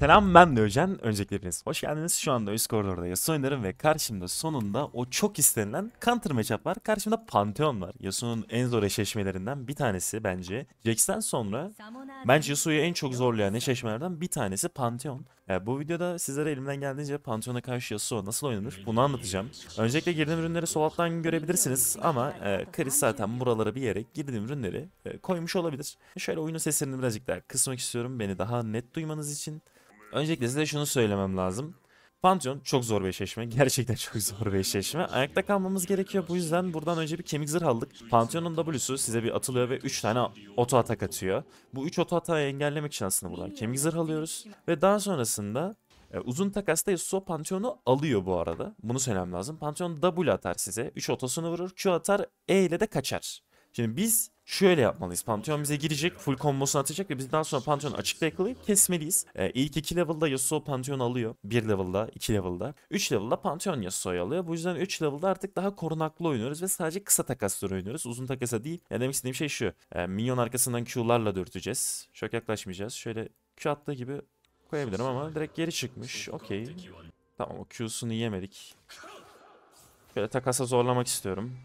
Selam, ben de Öjen. Öncelikle hepiniz hoş geldiniz. Şu anda üst koridorda Yasuo oynarım ve karşımda sonunda o çok istenilen Counter matchup var. Karşımda Pantheon var. Yasuo'nun en zor eşleşmelerinden bir tanesi bence. Jax'ten sonra bence Yasuo'yu en çok zorlayan eşleşmelerden bir tanesi Pantheon. Bu videoda sizlere elimden geldiğince Pantheon'a karşı Yasuo nasıl oynanır bunu anlatacağım. Öncelikle girdiğim ürünleri sol alttan görebilirsiniz ama Chris zaten buralara bir yere girdiğim ürünleri koymuş olabilir. Şöyle oyunun seslerini birazcık daha kısmak istiyorum beni daha net duymanız için. Öncelikle size şunu söylemem lazım. Pantheon çok zor bir eşleşme. Gerçekten çok zor bir eşleşme. Ayakta kalmamız gerekiyor. Bu yüzden buradan önce bir kemik zırh aldık. Pantheon'un W'su size bir atılıyor ve 3 tane oto atak atıyor. Bu 3 oto atağı engellemek için aslında buradan kemik zırh alıyoruz. Ve daha sonrasında uzun takasta Yasuo Pantheon'u alıyor bu arada. Bunu söylemem lazım. Pantheon W atar size. 3 otosunu vurur. Q atar. E ile de kaçar. Şimdi biz şöyle yapmalıyız. Pantheon bize girecek, full kombosunu atacak ve biz daha sonra Pantheon'u açıkta yakalayıp kesmeliyiz. İlk 2 level'da Yasuo Pantheon alıyor. 1 level'da, 2 level'da. 3 level'da Pantheon Yasuo'yu alıyor. Bu yüzden 3 level'da artık daha korunaklı oynuyoruz ve sadece kısa takasları oynuyoruz. Uzun takasa değil. Yani demek istediğim şey şu. Minyon arkasından Q'larla dürteceğiz. Çok yaklaşmayacağız. Şöyle Q attığı gibi koyabilirim ama direkt geri çıkmış. Okey. Tamam, o Q'sunu yemedik. Şöyle takasa zorlamak istiyorum.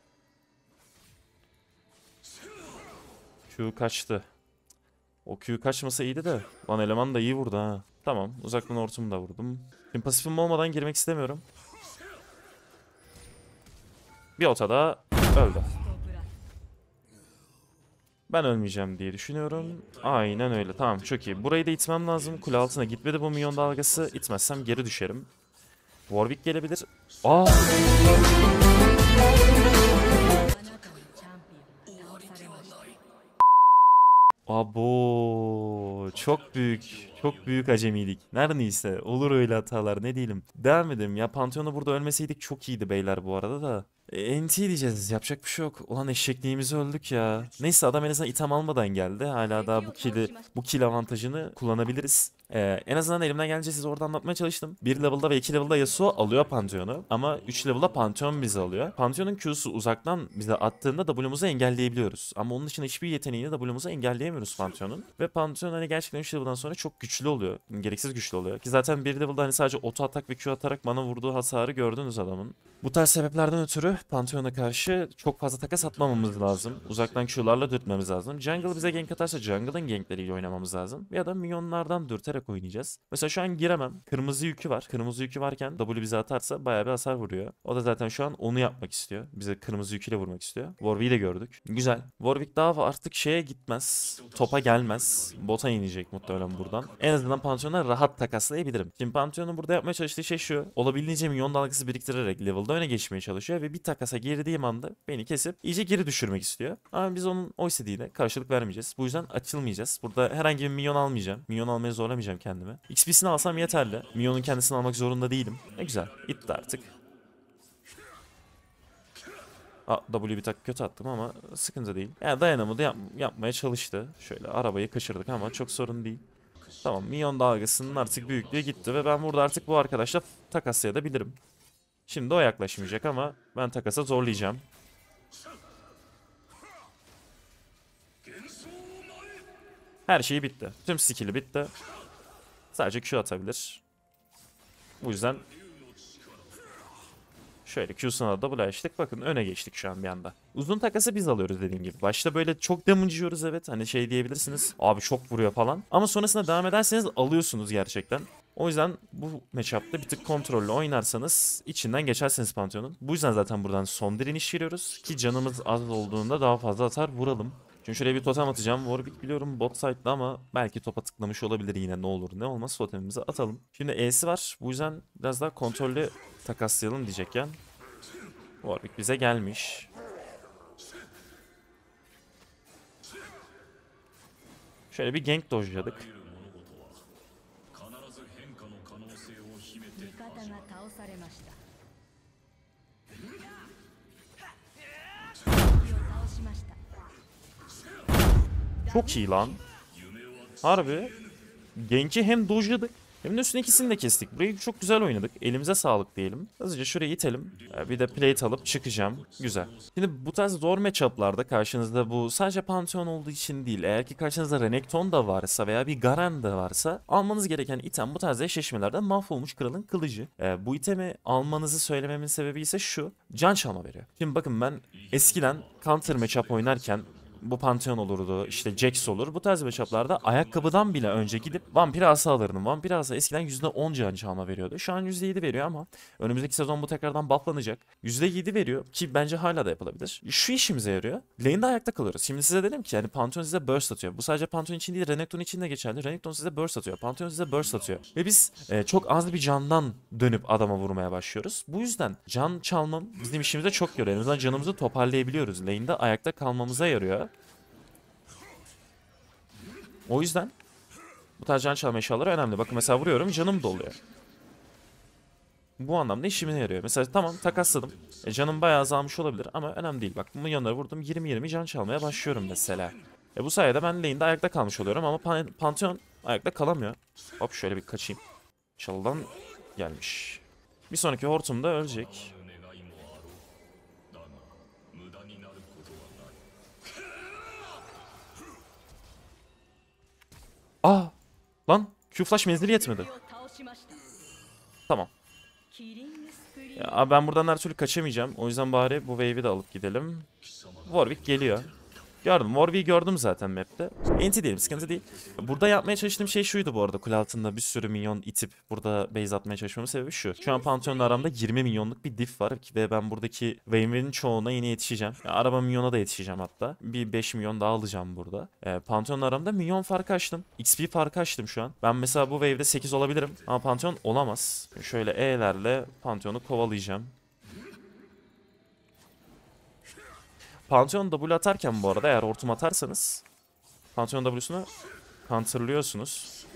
Q kaçtı. O Q kaçmasa iyiydi de. Lan eleman da iyi vurdu ha. Tamam, uzaktan hortumu da vurdum. Şimdi pasifim olmadan girmek istemiyorum. Bir ota da öldü. Ben ölmeyeceğim diye düşünüyorum. Aynen öyle. Tamam, çok iyi. Burayı da itmem lazım. Kule altına gitmedi bu minyon dalgası. İtmezsem geri düşerim. Warwick gelebilir. Aa! Abo, çok büyük, çok büyük acemiydik. Neredeyse olur öyle hatalar, ne diyelim. Devam edelim ya, Pantheon'u burada ölmeseydik çok iyiydi beyler bu arada da. NT diyeceğiz, yapacak bir şey yok. Ulan eşekliğimizi öldük ya. Neyse, adam en azından item almadan geldi. Hala daha bu kill avantajını kullanabiliriz. En azından elimden gelince size orada anlatmaya çalıştım. 1 level'da ve 2 level'da Yasuo alıyor Pantheon'u. Ama 3 level'da Pantheon bizi alıyor. Pantheon'un Q'su uzaktan bize attığında W'muzu engelleyebiliyoruz. Ama onun dışında hiçbir yeteneğini W'muzu engelleyemiyoruz Pantheon'un. Ve Pantheon hani gerçekten 3 level'dan sonra çok güçlü oluyor. Gereksiz güçlü oluyor. Ki zaten 1 level'da hani sadece auto atak ve Q atarak bana vurduğu hasarı gördünüz adamın. Bu tarz sebeplerden ötürü Pantheon'a karşı çok fazla takas atmamamız lazım. Uzaktan Q'larla dürtmemiz lazım. Jungle bize gank atarsa jungle'ın gankleriyle oynamamız lazım. Ya da minyonlardan dürterek oynayacağız. Mesela şu an giremem. Kırmızı yükü var. Kırmızı yükü varken W bize atarsa bayağı bir hasar vuruyor. O da zaten şu an onu yapmak istiyor. Bize kırmızı yüküyle vurmak istiyor. Warwick'i de gördük. Güzel. Warwick daha artık şeye gitmez. Topa gelmez. Bota inecek muhtemelen buradan. En azından Pantheon'a rahat takaslayabilirim. Şimdi Pantheon'un burada yapmaya çalıştığı şey şu. Olabildiğince minyon dalgası biriktirerek level'da öne geçmeye çalışıyor ve bir takasa girdiğim anda beni kesip iyice geri düşürmek istiyor. Ama biz onun o istediğine karşılık vermeyeceğiz. Bu yüzden açılmayacağız. Burada herhangi bir minyon almayacağım. Minyon almaya zorlamayacağım kendimi. XP'sini alsam yeterli. Minyonun kendisini almak zorunda değilim. Güzel. İtti artık. W bir tak kötü attım ama sıkıntı değil. Yani dayanamadı, yapmaya çalıştı. Şöyle arabayı kaçırdık ama çok sorun değil. Tamam, minyon dalgasının artık büyüklüğü gitti ve ben burada artık bu arkadaşla takaslayabilirim. Şimdi o yaklaşmayacak ama ben takasa zorlayacağım. Her şey bitti. Tüm skill'i bitti. Sadece Q atabilir. Bu yüzden şöyle Q'suna da bulaştık. Bakın öne geçtik şu an bir anda. Uzun takası biz alıyoruz dediğim gibi. Başta böyle çok damage yiyoruz, evet. Hani şey diyebilirsiniz. Abi çok vuruyor falan. Ama sonrasında devam ederseniz alıyorsunuz gerçekten. O yüzden bu matchup'ta bir tık kontrollü oynarsanız içinden geçersiniz Pantheon'un. Bu yüzden zaten buradan son direniş giriyoruz. Ki canımız az olduğunda daha fazla atar vuralım. Şimdi şuraya bir totem atacağım. Warwick biliyorum bot side'da ama belki topa tıklamış olabilir yine, ne olur ne olmaz totemimizi atalım. Şimdi E'si var. Bu yüzden biraz daha kontrollü takaslayalım diyecekken. Warwick bize gelmiş. Şöyle bir gank dojladık. Çok iyi lan. Harbi. Gank'i hem dojladık Hem de üstüne ikisini de kestik. Burayı çok güzel oynadık. Elimize sağlık diyelim. Hızlıca şuraya itelim. Bir de plate alıp çıkacağım. Güzel. Şimdi bu tarz zor matchup'larda karşınızda bu sadece Pantheon olduğu için değil. Eğer ki karşınızda Renekton da varsa veya bir Garen de varsa almanız gereken item bu tarz eşleşmelerde Mahvolmuş Kralın Kılıcı. Bu itemi almanızı söylememin sebebi ise şu. Can çalma veriyor. Şimdi bakın ben eskiden counter matchup oynarken bu Pantheon olurdu, işte Jax olur. Bu tarz matchup'larda ayakkabıdan bile önce gidip vampir asa alırdım. Vampir asa eskiden %10 can çalma veriyordu. Şu an %7 veriyor ama önümüzdeki sezon bu tekrardan bufflanacak. %7 veriyor ki bence hala da yapılabilir. Şu işimize yarıyor. Lane'de ayakta kalıyoruz. Şimdi size dedim ki yani Pantheon size burst atıyor. Bu sadece Pantheon için değil, Renekton için de geçerli. Renekton size burst atıyor. Pantheon size burst atıyor. Ve biz çok az bir candan dönüp adama vurmaya başlıyoruz. Bu yüzden can çalmam bizim işimize çok yarıyor. En azından canımızı toparlayabiliyoruz. Lane'de ayakta kalmamıza yarıyor. O yüzden bu tarz can çalma eşyaları önemli. Bakın mesela vuruyorum canım doluyor. Bu anlamda işime yarıyor. Mesela tamam takasladım. Canım bayağı azalmış olabilir ama önemli değil. Bak bu yanlara vurdum 20-20 can çalmaya başlıyorum mesela. Bu sayede ben lane'de ayakta kalmış oluyorum ama Pantheon ayakta kalamıyor. Hop şöyle bir kaçayım. Çalıdan gelmiş. Bir sonraki hortumda ölecek. Aa! Lan Q-Flash menzili yetmedi. Tamam. Ya, ben buradan her türlü kaçamayacağım. O yüzden bari bu wave'i de alıp gidelim. Warwick geliyor. Gördüm. Warwick'i gördüm zaten map'te. Enti diyelim, sıkıntı değil. Burada yapmaya çalıştığım şey şuydu bu arada. Kule altında bir sürü minyon itip burada base atmaya çalışmamın sebebi şu. Şu an Pantheon'la aramda 20 milyonluk bir diff var ve ben buradaki wave'in çoğuna yine yetişeceğim. Araba milyona da yetişeceğim hatta. Bir 5 milyon daha alacağım burada. Pantheon'la aramda milyon farkı açtım. XP farkı açtım şu an. Ben mesela bu wave'de 8 olabilirim ama Pantheon olamaz. Şöyle E'lerle Pantheon'u kovalayacağım. Pantheon W atarken bu arada eğer hortum atarsanız Pantheon W'sunu counterlıyorsunuz.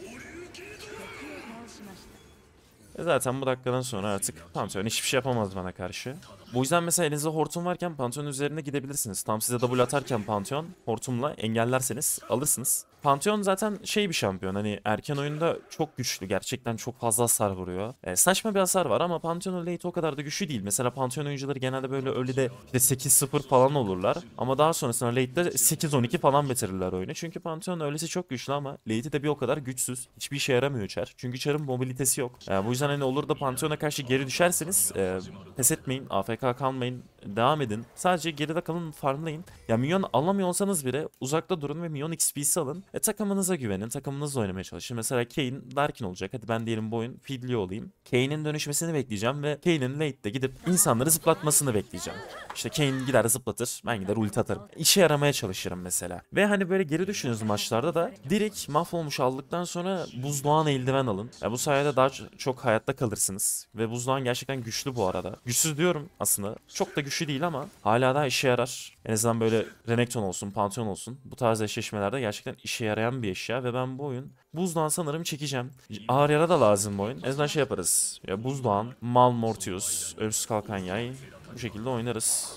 Zaten bu dakikadan sonra artık Pantheon hiçbir şey yapamaz bana karşı. Bu yüzden mesela elinizde hortum varken Pantheon üzerine gidebilirsiniz. Tam size W atarken Pantheon hortumla engellerseniz alırsınız. Pantheon zaten şey bir şampiyon, hani erken oyunda çok güçlü, gerçekten çok fazla hasar vuruyor. Saçma bir hasar var ama Pantheon'un late o kadar da güçlü değil. Mesela Pantheon oyuncuları genelde böyle early'de işte 8-0 falan olurlar ama daha sonrasında late'de 8-12 falan bitirirler oyunu. Çünkü Pantheon öylesi çok güçlü ama late'i de bir o kadar güçsüz. Hiçbir işe yaramıyor Char. Çünkü Char'ın mobilitesi yok. Bu yüzden hani olur da Pantheon'a karşı geri düşerseniz pes etmeyin, AFK kalmayın, devam edin. Sadece geride kalın, farmlayın. Ya minyon alamıyor olsanız bile uzakta durun ve minyon XP'si alın. Takımınıza güvenin. Takımınızla oynamaya çalışın. Mesela Kayn Darkin olacak. Hadi ben diyelim bu oyun Fiddly olayım. Kayn'in dönüşmesini bekleyeceğim ve Kayn'in late'de gidip insanları zıplatmasını bekleyeceğim. İşte Kayn gider zıplatır. Ben gider ulti atarım. İşe yaramaya çalışırım mesela. Ve hani böyle geri düşünüyoruz maçlarda da direkt mahvolmuş aldıktan sonra buzdoğan eldiven alın. Bu sayede daha çok hayatta kalırsınız. Ve buzdoğan gerçekten güçlü bu arada. Güçsüz diyorum aslında. Çok da güçlü değil ama hala daha işe yarar. En azından böyle Renekton olsun, Pantheon olsun. Bu tarz eşleşmelerde gerçekten işe yarayan bir eşya ve ben bu oyun buzdoğan sanırım çekeceğim. Ağır yara da lazım bu oyun. En azından şey yaparız. Ya buzdoğan, Malmortius, Ölümsüz Kalkan Yay. Bu şekilde oynarız.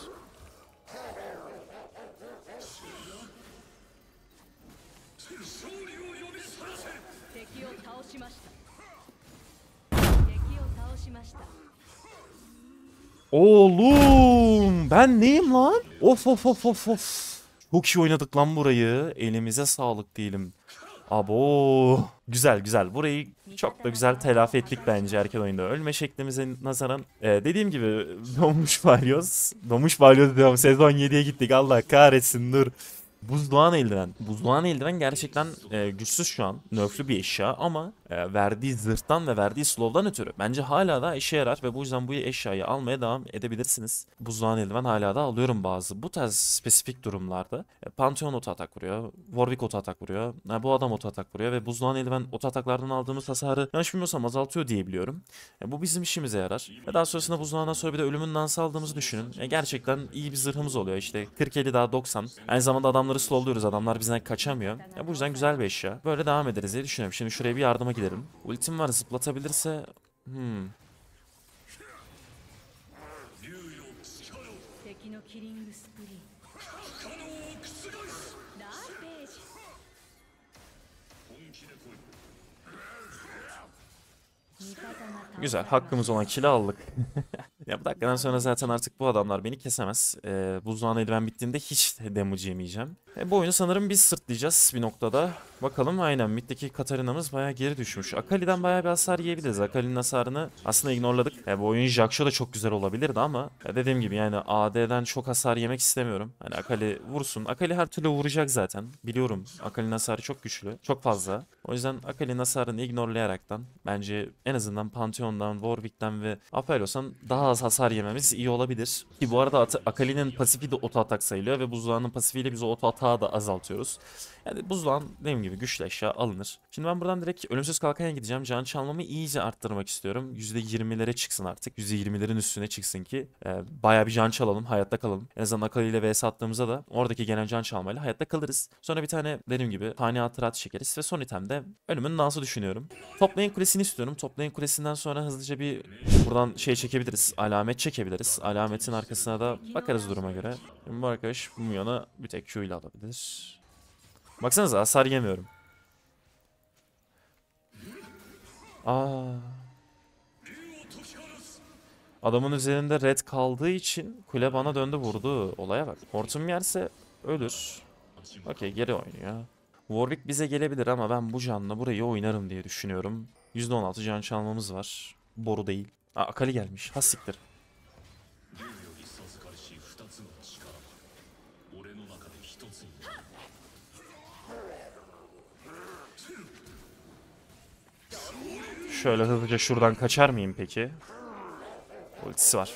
Oğlum ben neyim lan? Of of of of of. Çok iyi oynadık lan burayı. Elimize sağlık diyelim. Abo. Güzel güzel. Burayı çok da güzel telafi ettik bence erken oyunda. Ölme şeklimize nazaran. Dediğim gibi Donmuş Balyoz. Donmuş Balyoz diyorum. Sezon 7'ye gittik. Allah kahretsin dur. Buzdoğan eldiven. Buzdoğan eldiven gerçekten güçsüz şu an. Nerflü bir eşya ama verdiği zırhtan ve verdiği slow'dan ötürü bence hala da işe yarar ve bu yüzden bu eşyayı almaya devam edebilirsiniz. Buzdoğan eldiven hala da alıyorum bazı. Bu tarz spesifik durumlarda Pantheon oto atak vuruyor. Warwick oto atak vuruyor. Bu adam oto atak vuruyor ve buzdoğan eldiven oto ataklardan aldığımız hasarı yanlış bilmiyorsam azaltıyor diyebiliyorum. Bu bizim işimize yarar. Ve daha sonrasında buzdoğandan sonra bir de ölümün dansı aldığımızı düşünün. Gerçekten iyi bir zırhımız oluyor. İşte 40-50 daha 90. Aynı zamanda adamları slowluyoruz. Adamlar bizden kaçamıyor. Bu yüzden güzel bir eşya. Böyle devam ederiz diye düşünüyorum. Şimdi şuraya bir yardıma gidelim. Ultim var, zıplatabilirse... Güzel, hakkımız olan kill'i aldık. Ya bu dakikadan sonra zaten artık bu adamlar beni kesemez. Buzdağın eldiven bittiğinde hiç damage yemeyeceğim. Bu oyunu sanırım biz sırtlayacağız bir noktada. Bakalım, aynen middeki Katarina'mız bayağı geri düşmüş. Akali'den bayağı bir hasar yiyebiliriz. Akali'nin hasarını aslında ignorladık. Bu oyun Jaxo da çok güzel olabilirdi ama dediğim gibi yani AD'den çok hasar yemek istemiyorum. Hani Akali vursun. Akali her türlü vuracak zaten. Biliyorum Akali'nin hasarı çok güçlü. Çok fazla. O yüzden Akali'nin hasarını ignorlayaraktan bence en azından Pantheon'dan, Warwick'ten ve Aphelios'tan daha az hasar yememiz iyi olabilir. Ki bu arada Akali'nin pasifi de auto atak sayılıyor ve buzdağının pasifiyle biz o auto atağı da azaltıyoruz. Yani buzdağın dediğim gibi güçlü eşya alınır. Şimdi ben buradan direkt ölümsüz kalkana gideceğim. Can çalmamı iyice arttırmak istiyorum. %20'lere çıksın artık. %20'lerin üstüne çıksın ki bayağı bir can çalalım, hayatta kalalım. En azından Akali ile vs attığımızda da oradaki gelen can çalmayla hayatta kalırız. Sonra bir tane dediğim gibi fani hatırat çekeriz ve son itemde ölümün dansı düşünüyorum. Top lane kulesini istiyorum. Top lane kulesinden sonra hızlıca bir buradan şey çekebiliriz. Alamet çekebiliriz. Alametin arkasına da bakarız duruma göre. Şimdi bu arkadaş bu milyonu bir tek Q ile alabilir. Baksanıza hasar yemiyorum. Aa. Adamın üzerinde red kaldığı için kule bana döndü vurdu. Olaya bak. Hortum yerse ölür. Okey, geri oynuyor. Warwick bize gelebilir ama ben bu canla burayı oynarım diye düşünüyorum. %16 can çalmamız var. Boru değil. Aa, Akali gelmiş. Ha siktir. Şöyle hızlıca şuradan kaçar mıyım peki? Ultisi var.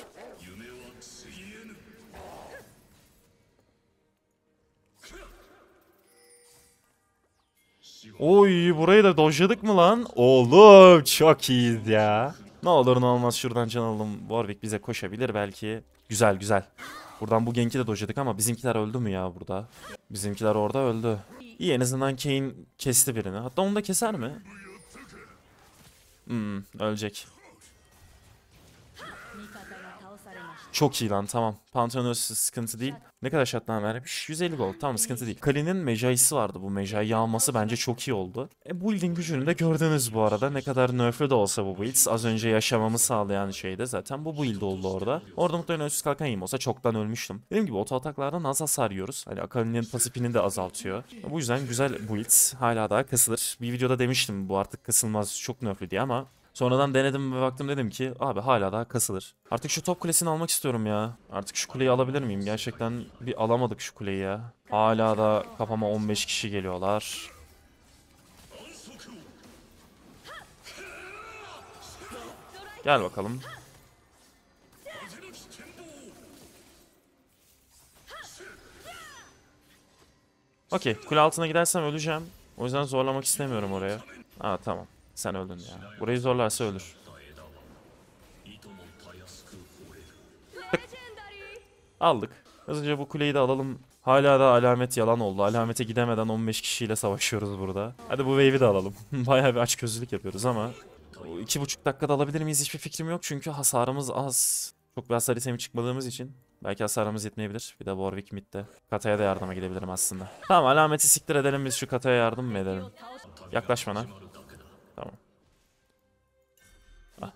Oy, burayı da dojladık mı lan? Oğlum çok iyiyiz ya. Ne olur ne olmaz şuradan can alalım. Warwick bize koşabilir belki. Güzel güzel. Buradan bu genki de dojladık ama bizimkiler öldü mü ya burada? Bizimkiler orada öldü. İyi, en azından Kayn kesti birini. Hatta onu da keser mi? Ölecek. Çok iyi lan, tamam. Pantheon sıkıntı değil. Ne kadar şartname vermiş? 150 gold. Tamam, sıkıntı değil. Kali'nin Mejai'si vardı. Bu Mejai'yi alması bence çok iyi oldu. Build'in gücünü de gördünüz bu arada. Ne kadar nerf'lü de olsa bu build. Az önce yaşamamı sağlayan şey de zaten bu build oldu orada. Orada muhtemelen ölümsüz kalkan yiyeyim olsa çoktan ölmüştüm. Dediğim gibi auto ataklardan az hasar yiyoruz. Hani Akali'nin pasifini de azaltıyor. Bu yüzden güzel build. Hala daha kasılır. Bir videoda demiştim bu artık kasılmaz, çok nerf'lü diye ama sonradan denedim ve baktım, dedim ki abi hala daha kasılır. Artık şu top kulesini almak istiyorum ya. Artık şu kuleyi alabilir miyim? Gerçekten bir alamadık şu kuleyi ya. Hala da kafama 15 kişi geliyorlar. Gel bakalım. Okey, kule altına gidersem öleceğim. O yüzden zorlamak istemiyorum oraya. Aa tamam. Sen öldün ya. Burayı zorlarsa ölür. Aldık. Hızlıca bu kuleyi de alalım. Hala da alamet yalan oldu. Alamete gidemeden 15 kişiyle savaşıyoruz burada. Hadi bu wave'i de alalım. Bayağı bir açgözlülük yapıyoruz ama 2,5 dakikada alabilir miyiz hiçbir fikrim yok. Çünkü hasarımız az. Çok bir hasar itemi çıkmadığımız için. Belki hasarımız yetmeyebilir. Bir de Warwick midde. Kata'ya da yardıma gidebilirim aslında. Tamam, alameti siktir edelim, biz şu Kata'ya yardım mı edelim? Yaklaş bana. Tamam. Ah.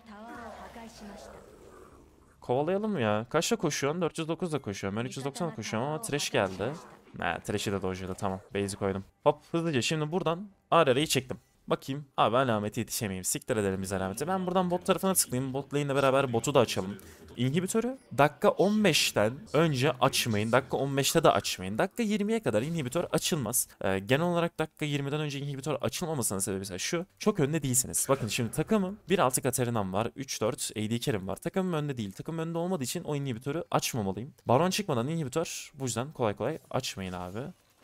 Kovalayalım mı ya? Kaçla koşuyorsun? 409'da koşuyorum. Ben 390'da koşuyorum ama Thresh geldi. Thresh'i de dojladı, tamam. Base'i koydum. Hop, hızlıca şimdi buradan Arara'yı çektim. Bakayım. Abi alamete yetişemeyeyim. Siktir edelim biz alameti. Ben buradan bot tarafına tıklayayım. Bot lane'le beraber botu da açalım. İnhibitörü dakika 15'ten önce açmayın. Dakika 15'te de açmayın. Dakika 20'ye kadar inhibitör açılmaz. Genel olarak dakika 20'den önce inhibitör açılmamasının sebebi ise şu: çok önde değilsiniz. Bakın şimdi takımım 1.6 Katarina'm var. 3-4 AD carry'm var. Takımım önde değil. Takım önde olmadığı için o inhibitörü açmamalıyım. Baron çıkmadan inhibitör bu yüzden kolay kolay açmayın abi.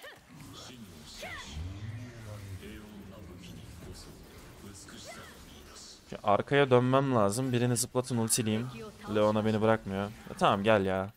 Arkaya dönmem lazım. Birini zıplatın, ultileyim. Leona beni bırakmıyor. Tamam, gel ya.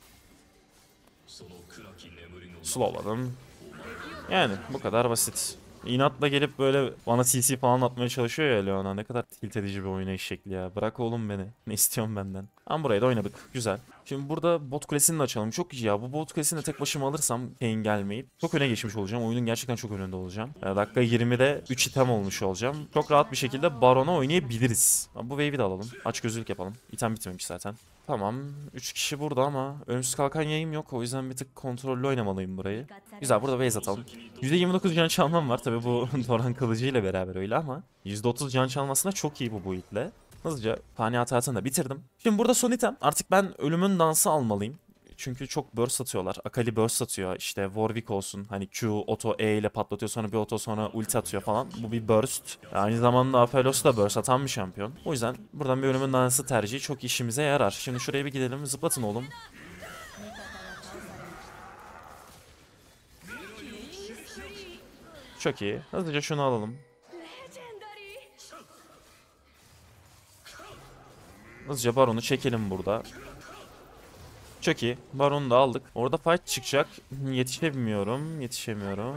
Slowladım. Yani bu kadar basit. İnatla gelip böyle bana CC falan atmaya çalışıyor ya Leona. Ne kadar tilt edici bir oynayış şekli ya. Bırak oğlum beni. Ne istiyorsun benden? Ama burayı da oynadık. Güzel. Şimdi burada bot kulesini de açalım. Çok iyi ya. Bu bot kulesini de tek başıma alırsam Kayn gelmeyip çok öne geçmiş olacağım. Oyunun gerçekten çok önünde olacağım. Dakika 20'de 3 item olmuş olacağım. Çok rahat bir şekilde Baron'a oynayabiliriz. Bu wave'i de alalım. Aç gözlük yapalım. İtem bitmemiş zaten. Tamam. 3 kişi burada ama ölümsüz kalkan yayım yok. O yüzden bir tık kontrollü oynamalıyım burayı. Güzel, burada base atalım. %29 can çalmam var. Tabii bu Doran kılıcı ile beraber öyle ama %30 can çalmasına çok iyi bu build'le. Hızlıca fani hatasını da bitirdim. Şimdi burada son item. Artık ben ölümün dansı almalıyım. Çünkü çok burst atıyorlar. Akali burst atıyor. İşte Warwick olsun. Hani Q, oto E ile patlatıyor. Sonra bir oto, sonra ulti atıyor falan. Bu bir burst. Aynı zamanda Aphelios da burst atan bir şampiyon. O yüzden buradan bir ölümün dansı tercihi çok işimize yarar. Şimdi şuraya bir gidelim. Zıplatın oğlum. Çok iyi. Hızlıca şunu alalım. Hızlıca Baron'u çekelim burada. Çok iyi. Baron'u da aldık. Orada fight çıkacak. Yetişemiyorum.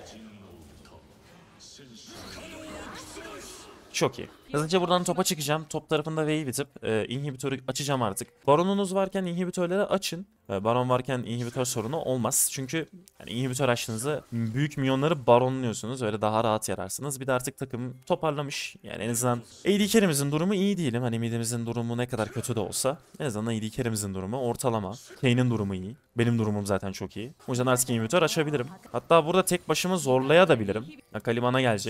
Çok iyi. Hızlıca buradan topa çıkacağım. Top tarafında wave bitip inhibitörü açacağım artık. Baronunuz varken inhibitörleri açın. Baron varken inhibitör sorunu olmaz. Çünkü yani inhibitör açtığınızda büyük minyonları baronluyorsunuz. Öyle daha rahat yararsınız. Bir de artık takım toparlamış. Yani en azından AD carry'mizin durumu iyi diyelim. Hani midimizin durumu ne kadar kötü de olsa. En azından AD carry'mizin durumu ortalama. Kane'in durumu iyi. Benim durumum zaten çok iyi. O yüzden artık inhibitör açabilirim. Hatta burada tek başıma zorlayabilirim. Akali bana gelecek.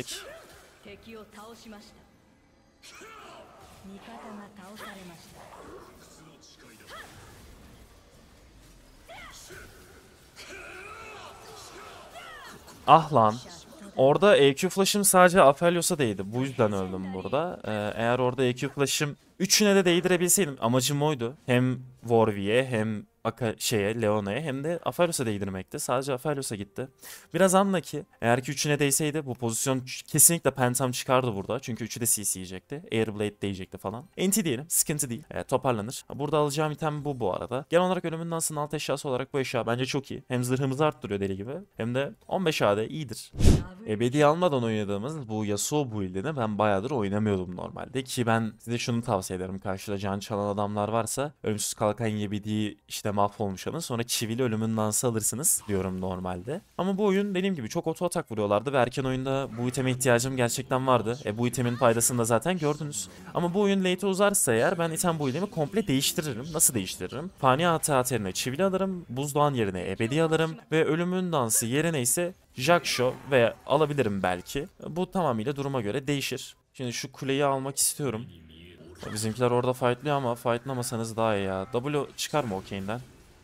Ah lan. Orada EQ flash'ım sadece Aphelios'a değdi. Bu yüzden öldüm burada. Eğer orada EQ flash'ım üçüne de değdirebilseydim, amacım oydu. Hem Warwick'e hem Leona'ya hem de Aphelios'a değdirmekti. Sadece Aphelios'a gitti. Biraz anla ki eğer ki üçüne değseydi bu pozisyon kesinlikle Phantom çıkardı burada. Çünkü üçü de CC yiyecekti. Airblade değecekti falan. NT diyelim. Sıkıntı değil. Toparlanır. Burada alacağım item bu arada. Genel olarak ölümün dansının alt eşyası olarak bu eşya bence çok iyi. Hem zırhımızı arttırıyor deli gibi. Hem de 15 AD iyidir. Ebedi almadan oynadığımız bu Yasuo build'ini ben bayağıdır oynamıyordum normalde. Ki ben size şunu tavsiye ederim. Karşıda can çalan adamlar varsa ölümsüz kalkan ebedi işte mahvolmuş alın. Sonra çivili ölümün dansı alırsınız diyorum normalde. Ama bu oyun dediğim gibi çok oto atak vuruyorlardı ve erken oyunda bu iteme ihtiyacım gerçekten vardı. Bu itemin faydasını da zaten gördünüz. Ama bu oyun late uzarsa eğer ben item build'imi komple değiştiririm. Nasıl değiştiririm? Fani hata yerine çivili alırım. Buzdoğan yerine ebedi alırım. Ve ölümün dansı yerine ise Jaxo ve alabilirim belki. Bu tamamıyla duruma göre değişir. Şimdi şu kuleyi almak istiyorum. Bizimkiler orada fightlıyor ama fightlamasanız daha iyi ya. W çıkar mı o Kane'den?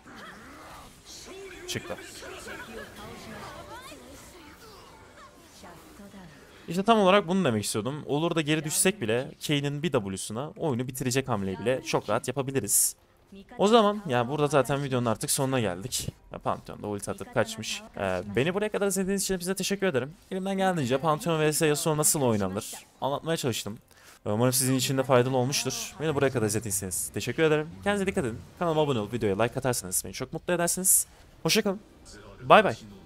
Çıktı. İşte tam olarak bunu demek istiyordum. Olur da geri düşsek bile Kane'in bir W'suna oyunu bitirecek hamleyi bile çok rahat yapabiliriz. O zaman yani burada zaten videonun artık sonuna geldik. Pantheon'da ulti atıp kaçmış. Beni buraya kadar izlediğiniz için size teşekkür ederim. Elimden geldiğince Pantheon vs Yasuo nasıl oynanır anlatmaya çalıştım. Umarım sizin için de faydalı olmuştur. Beni buraya kadar izlediyseniz teşekkür ederim. Kendinize dikkat edin. Kanalıma abone olup videoya like atarsanız beni çok mutlu edersiniz. Hoşçakalın. Bay bay.